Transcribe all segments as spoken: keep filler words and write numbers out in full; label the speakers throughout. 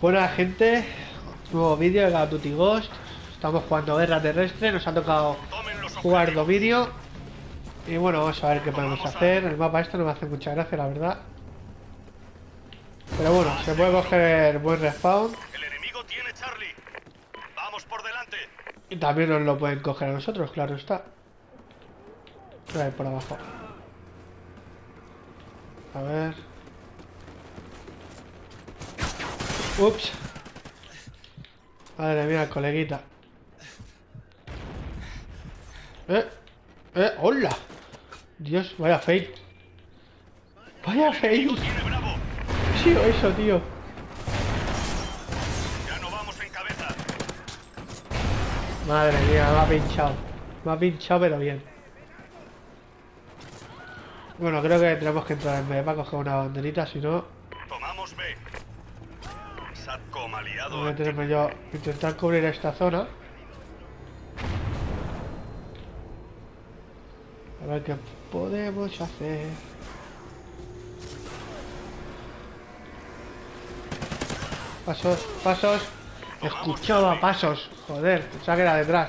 Speaker 1: Buena gente, nuevo vídeo de Call of Duty Ghost. Estamos jugando guerra terrestre, nos ha tocado jugar dominio. Y bueno, vamos a ver qué podemos hacer. El mapa este no me hace mucha gracia, la verdad. Pero bueno, se puede coger buen respawn.
Speaker 2: El enemigo tiene Charlie. Vamos por delante.
Speaker 1: Y también nos lo pueden coger a nosotros, claro está. Voy a ir por abajo. A ver. Ups. Madre mía, coleguita. Eh, eh, hola. Dios, vaya fail. Vaya fail.
Speaker 2: Tiene Bravo.
Speaker 1: ¿Qué ha sido eso, tío?
Speaker 2: Ya no vamos en cabeza.
Speaker 1: Madre mía, me ha pinchado. Me ha pinchado, pero bien. Bueno, creo que tenemos que entrar en B para coger una banderita, si no...
Speaker 2: Tomamos B. SATCOM aliado.
Speaker 1: Voy a tenerme yo intentar cubrir esta zona. A ver qué podemos hacer. Pasos, pasos. Escuchaba pasos. Joder, pensaba que era detrás.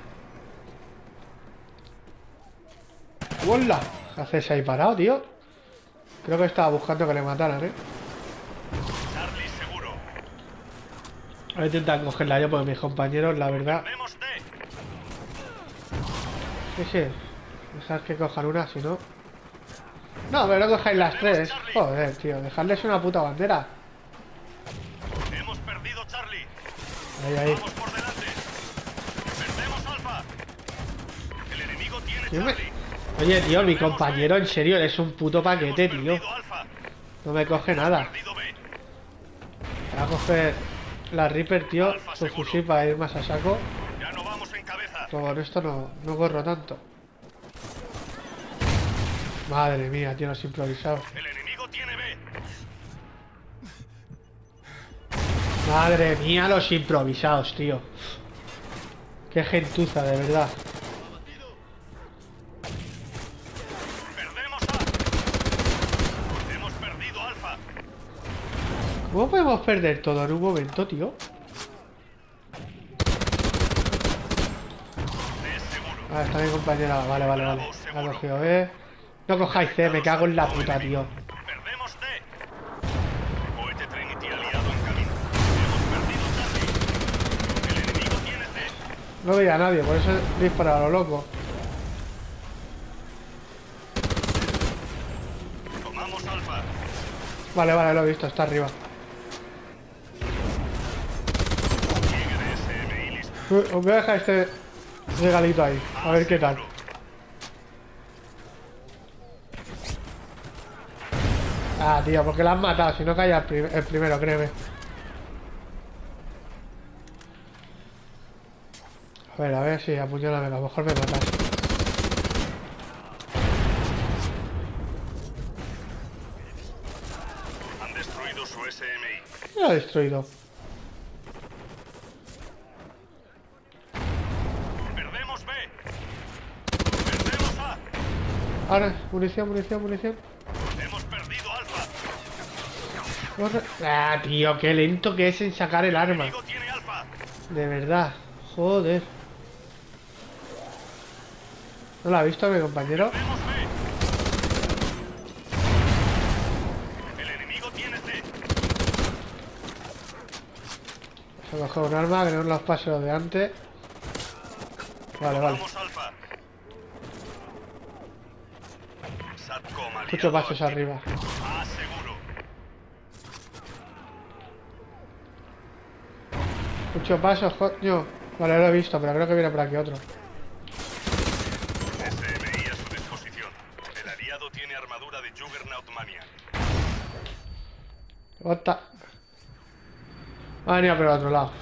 Speaker 1: ¡Hola! ¿Qué haces ahí parado, tío? Creo que estaba buscando que le mataran, ¿eh?
Speaker 2: Charlie seguro.
Speaker 1: Voy a intentar cogerla yo porque mis compañeros, la verdad...
Speaker 2: Vemos D.
Speaker 1: Sí, sí. Dejad que cojan una, si no... No, pero no cojáis las tres. Joder, tío. Dejadles una puta bandera.
Speaker 2: Hemos perdido Charlie.
Speaker 1: Ahí, ahí.
Speaker 2: Vamos por delante. Perdemos Alfa. El enemigo tiene
Speaker 1: Yo me-
Speaker 2: Charlie.
Speaker 1: Oye, tío, mi compañero, en serio, eres un puto paquete,
Speaker 2: Hemos
Speaker 1: tío.
Speaker 2: perdido Alfa.
Speaker 1: No me coge nada.
Speaker 2: Perdido B.
Speaker 1: Voy a coger la Reaper, tío. Su fusil para ir más a saco.
Speaker 2: Ya no vamos en cabeza.
Speaker 1: Con esto no, no corro tanto. Madre mía, tío, los improvisados.
Speaker 2: El enemigo tiene B.
Speaker 1: Madre mía, los improvisados, tío. Qué gentuza, de verdad.
Speaker 2: Perdemos A. Hemos perdido Alfa.
Speaker 1: ¿Cómo podemos perder todo en un momento, tío?
Speaker 2: D seguro.
Speaker 1: Ah, está mi compañera. Vale, vale, vale. Ha cogido, eh. No cojáis C, me cago en la puta, tío.
Speaker 2: Perdemos D. Cohete Trinity aliado en camino. Hemos perdido Charlie. El enemigo tiene D.
Speaker 1: No veía a nadie, por eso he disparado a lo loco.
Speaker 2: Tomamos Alfa.
Speaker 1: Vale, vale, lo he visto, está arriba.
Speaker 2: Sigue D S M I listo.
Speaker 1: Uh, Os voy a dejar este regalito ahí, a ver qué tal. Ah, tío, porque la han matado, si no caía el, prim- el primero, créeme. A ver, a ver si apuñálame, a lo mejor me matas.
Speaker 2: Han destruido su S M I.
Speaker 1: Me lo ha destruido.
Speaker 2: Perdemos B. Perdemos A.
Speaker 1: Ahora, munición, munición, munición.
Speaker 2: Hemos perdido Alfa.
Speaker 1: Corre. Ah, tío, qué lento que es en sacar el
Speaker 2: El
Speaker 1: arma.
Speaker 2: enemigo tiene Alfa.
Speaker 1: De verdad, joder. ¿No lo ha visto mi compañero?
Speaker 2: Perdemos B. El enemigo tiene C.
Speaker 1: Se ha cogido un arma, que no los pasos de antes. Vale, vale.
Speaker 2: Tomamos Alfa. SATCOM aliado.
Speaker 1: Escucho pasos arriba.
Speaker 2: A seguro.
Speaker 1: Escucho pasos, coño. Vale, lo he visto, pero creo que viene por aquí otro.
Speaker 2: S M I a su disposición. El aliado tiene armadura de Juggernaut Mania.
Speaker 1: Otra. Ha venido por el otro lado.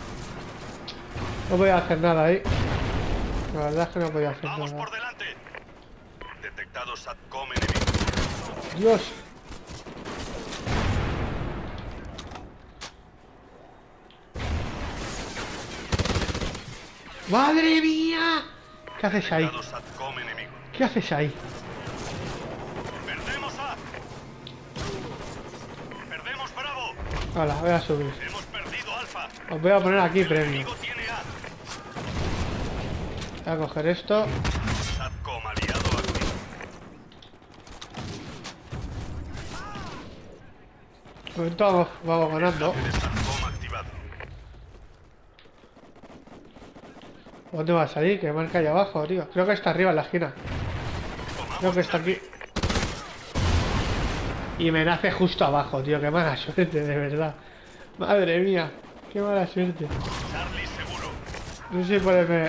Speaker 1: No podía hacer nada ahí. La verdad es que no podía hacer
Speaker 2: Vamos
Speaker 1: nada.
Speaker 2: por delante. Detectado SATCOM enemigo.
Speaker 1: Dios. ¡Madre mía! ¿Qué haces ahí?
Speaker 2: Detectado SATCOM enemigo.
Speaker 1: ¿Qué haces ahí?
Speaker 2: Perdemos A. Perdemos Bravo.
Speaker 1: Hala, voy a subir.
Speaker 2: Hemos
Speaker 1: Os voy a poner aquí premio.
Speaker 2: Enemigo tiene A.
Speaker 1: Voy a coger esto.
Speaker 2: SATCOM aliado activo.
Speaker 1: De momento vamos, vamos ganando.
Speaker 2: Enlace de SATCOM activado.
Speaker 1: ¿Dónde va a salir? Que marca ahí abajo, tío. Creo que está arriba en la esquina. Creo que está aquí. Y me nace justo abajo, tío. Qué mala suerte, de verdad. Madre mía. Qué mala suerte.
Speaker 2: Charlie seguro.
Speaker 1: No sé si ponerme...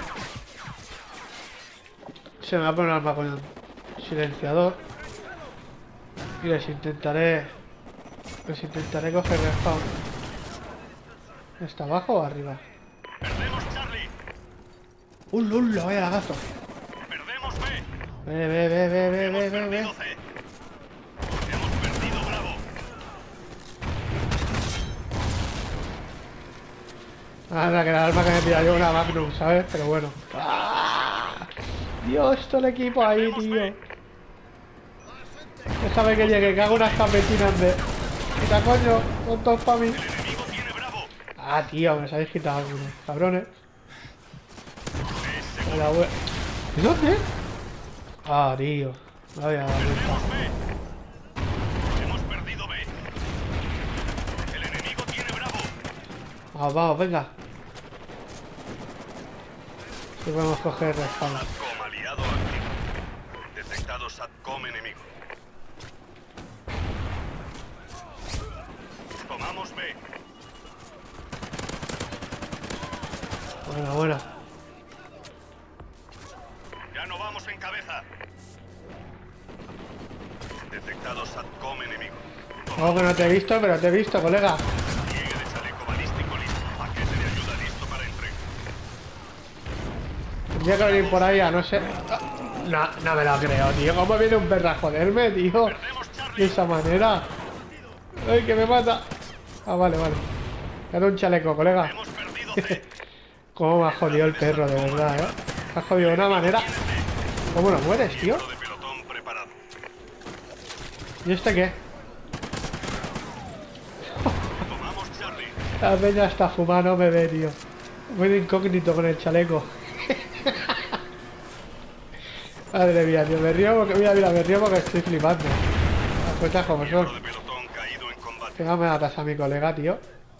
Speaker 1: Se me va a poner un arma con silenciador. Y les intentaré... Les intentaré coger el spawn. ¿Está abajo o arriba?
Speaker 2: Perdemos Charlie.
Speaker 1: ¡Un lulo! ¡Vaya lagazo!
Speaker 2: Perdemos B.
Speaker 1: Ve, ve, ve, ve, ve,
Speaker 2: Hemos
Speaker 1: ve, ve, ve.
Speaker 2: perdido C. Hemos perdido Bravo.
Speaker 1: Anda, que la arma que me tira yo una Magnum, ¿sabes? Pero bueno. ¡Ah! Dios, todo el equipo ahí, tío. Déjame que llegue, que hago unas capetinas de... ¡Quita coño! Son todos para mí.
Speaker 2: El enemigo tiene Bravo.
Speaker 1: Ah, tío, me los habéis quitado algunos. Cabrones.
Speaker 2: B seguro.
Speaker 1: La wea- ¿De dónde? Ah, tío. Me voy a dar vuelta.
Speaker 2: Perdemos B. Hemos perdido B. El enemigo tiene Bravo.
Speaker 1: Vamos, vamos, venga. Si podemos coger respawn.
Speaker 2: SATCOM aliado activo. Detectado SATCOM enemigo. Tomamos B.
Speaker 1: Buena, buena.
Speaker 2: Ya no vamos en cabeza. Detectado SATCOM enemigo.
Speaker 1: Oh, que no te he visto, pero te he visto, colega.
Speaker 2: Pliegue de chaleco balístico listo. Paquete de ayuda listo para entrega.
Speaker 1: Tendría que venir por ahí a no ser... No, no me lo creo, tío. ¿Cómo viene un perro a joderme, tío?
Speaker 2: Perdemos
Speaker 1: De
Speaker 2: Charlie.
Speaker 1: esa manera. ¡Ay, que me mata! Ah, vale, vale. Era un chaleco, colega.
Speaker 2: Hemos perdido C.
Speaker 1: Cómo me ha jodido el perro, de verdad, ¿eh? Me ha jodido de una manera... ¿Cómo no mueres, tío?
Speaker 2: Miembro de pelotón preparado.
Speaker 1: ¿Y este qué?
Speaker 2: Tomamos Charlie.
Speaker 1: La peña está fumando, me ve, tío. Muy de incógnito con el chaleco. Madre mía, tío, me río porque... Mira, mira, me río porque estoy flipando. Las cosas como
Speaker 2: Miembro
Speaker 1: son.
Speaker 2: de pelotón caído en combate.
Speaker 1: Que no me matas a mi colega, tío.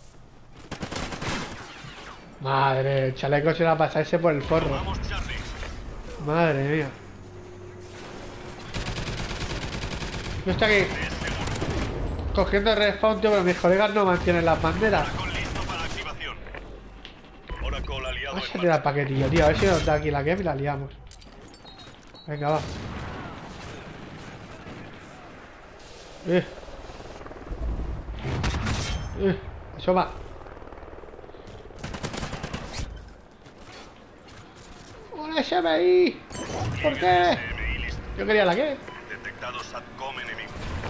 Speaker 1: Madre, el chaleco se va a pasarse por el forro.
Speaker 2: Tomamos Charlie.
Speaker 1: Madre mía. Yo estoy aquí
Speaker 2: B seguro.
Speaker 1: cogiendo el respawn, tío, pero mis colegas no mantienen las banderas.
Speaker 2: Oracle listo para activación. Oracle aliado
Speaker 1: Vamos a
Speaker 2: en
Speaker 1: tirar el paquetillo, tío. A ver si nos da aquí la game y la liamos. Venga, va. Eh. Eh. Asoma. ¡Una S M I! ¿Por qué?
Speaker 2: S M I listo.
Speaker 1: Yo quería la game.
Speaker 2: Detectado SATCOM enemigo.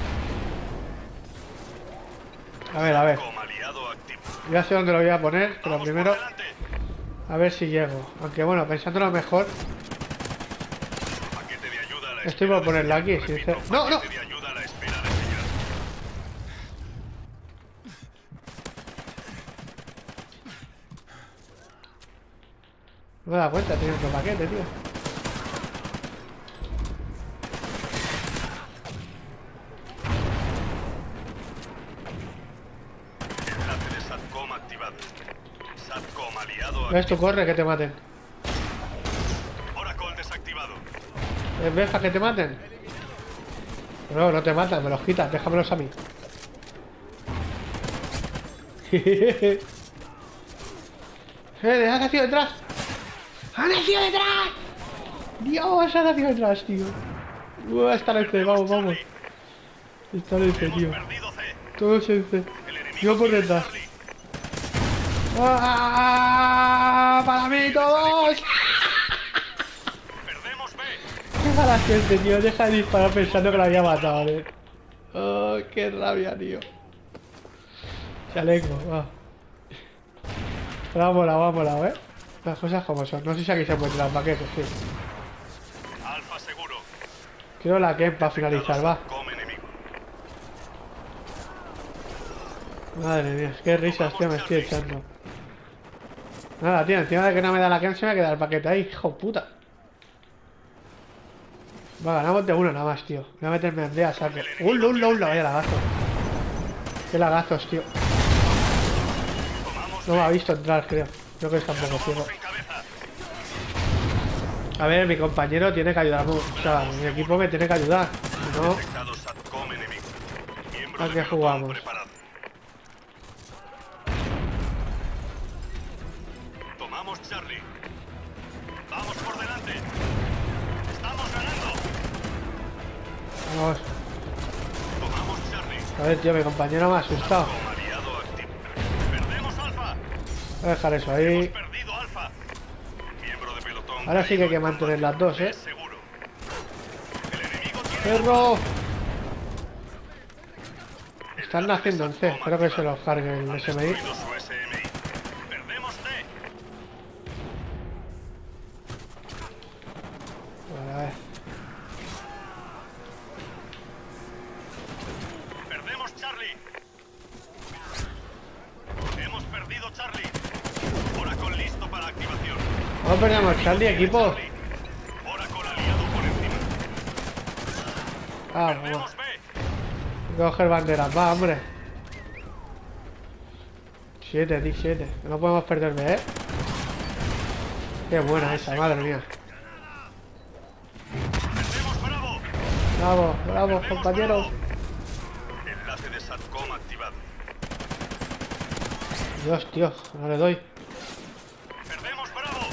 Speaker 1: A ver, a ver.
Speaker 2: SATCOM aliado activo.
Speaker 1: Ya sé dónde lo voy a poner, pero
Speaker 2: Vamos
Speaker 1: primero
Speaker 2: por delante.
Speaker 1: a ver si llego. Aunque bueno, pensándolo mejor,
Speaker 2: Paquete de ayuda a la
Speaker 1: estoy
Speaker 2: espera
Speaker 1: por
Speaker 2: de
Speaker 1: ponerlo
Speaker 2: señal.
Speaker 1: aquí. Si
Speaker 2: Repito,
Speaker 1: dice... ¡No, no!
Speaker 2: paquete de ayuda a la espera de señal.
Speaker 1: No me da cuenta, tiene otro paquete, tío.
Speaker 2: Enlace de SATCOM activado. SATCOM aliado
Speaker 1: ¿Ves tú?
Speaker 2: activo.
Speaker 1: Corre, que te maten.
Speaker 2: Oracle desactivado.
Speaker 1: ¿Ves, ves para que te maten? No, no te matan, me los quitas, déjamelos a mí. ¡Eh, ha nacido detrás! ¡Ha nacido detrás! ¡Dios, ha nacido detrás, tío! Uh, está en el C, vamos, vamos. Está en el C,
Speaker 2: Hemos
Speaker 1: tío.
Speaker 2: perdido C.
Speaker 1: Todos en C.
Speaker 2: El enemigo
Speaker 1: Yo por
Speaker 2: tiene
Speaker 1: detrás.
Speaker 2: Charlie.
Speaker 1: ¡Ah! ¡Para mí todos!
Speaker 2: Perdemos B.
Speaker 1: ¡Qué mala suerte, tío! Deja de disparar pensando que lo había matado, eh. ¡Oh, qué rabia, tío! Chaleco, va. Pero ha molado, ha molado, eh. Las cosas como son. No sé si aquí se pueden tirar paquetes, sí.
Speaker 2: Alfa seguro.
Speaker 1: Quiero la Ken para finalizar, va.
Speaker 2: SATCOM enemigo.
Speaker 1: Madre mía, qué risas, tío, me estoy echando. Nada, tío, encima de que no me da la can se me queda el paquete ahí, hijo puta. Va, ganamos de uno nada más, tío. Voy a meterme en día, saque. ¡Un un un Vaya lagazo. Qué lagazos, tío. No me ha visto entrar, creo. Creo que está un poco ciego. A ver, mi compañero tiene que ayudarme. O sea, mi equipo me tiene que ayudar. Si no, ¿a qué jugamos?
Speaker 2: Tomamos Charlie. Vamos por delante. Estamos ganando.
Speaker 1: Vamos.
Speaker 2: Tomamos Charlie.
Speaker 1: A ver, tío, mi compañero me ha asustado.
Speaker 2: Aliado activo. Perdemos Alfa.
Speaker 1: Voy a dejar eso ahí.
Speaker 2: Hemos perdido Alfa. Miembro de pelotón.
Speaker 1: Ahora sí que hay que mantener las dos, eh.
Speaker 2: Seguro. El enemigo tiene
Speaker 1: ¡Perro! Están naciendo en C. Espero que se los cargue el S M I.
Speaker 2: destruido su S M I. Perdemos D.
Speaker 1: Vale, a ver.
Speaker 2: Perdemos Charlie. Hemos perdido Charlie. Oracle listo para activación.
Speaker 1: No perdemos Charlie, equipo.
Speaker 2: Charlie. Oracle aliado por encima.
Speaker 1: Ah, vamos.
Speaker 2: Perdemos B.
Speaker 1: Hay que coger banderas, va, hombre. Siete, tío, siete. No podemos perderme, ¿eh? Qué buena esa, madre mía.
Speaker 2: Perdemos Bravo.
Speaker 1: Bravo, bravo, compañeros.
Speaker 2: Enlace de SATCOM activado.
Speaker 1: Dios, tío, no le doy.
Speaker 2: Perdemos Bravo.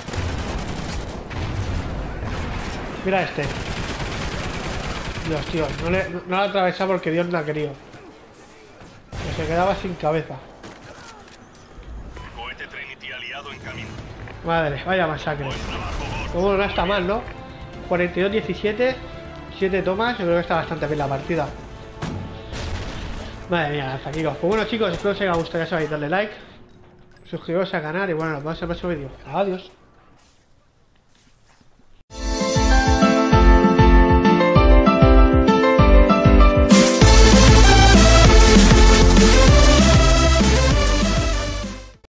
Speaker 1: Mira este. Dios, tío, no le no, no la atravesaba porque Dios no ha querido. Que se quedaba sin cabeza.
Speaker 2: Cohete Trinity aliado en camino.
Speaker 1: Madre, vaya masacre.
Speaker 2: Buen trabajo, Ghost.
Speaker 1: Pues bueno, no está mal, ¿no? cuarenta y dos diecisiete, siete tomas, yo creo que está bastante bien la partida. Madre mía, hasta aquí. Pues bueno, chicos, espero que os haya gustado, ya sabéis, darle like, suscribiros al canal y bueno, nos vemos en el próximo vídeo. Adiós.